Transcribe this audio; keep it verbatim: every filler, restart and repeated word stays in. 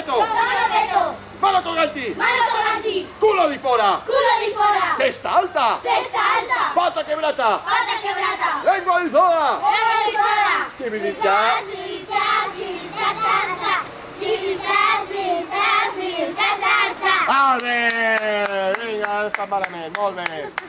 petto! Con lo petto! Mano toganti! Mano toganti! Culo di fora! Culo di fora! Testa alta! Testa alta! Pata quebrata! Pata quebrata! Lengua di fora! Lengua di fora! Civiltà! Civiltà, civiltà, danza! Civiltà, civiltà, civiltà, danza! Brave! Vinga, sta malament, molt bé.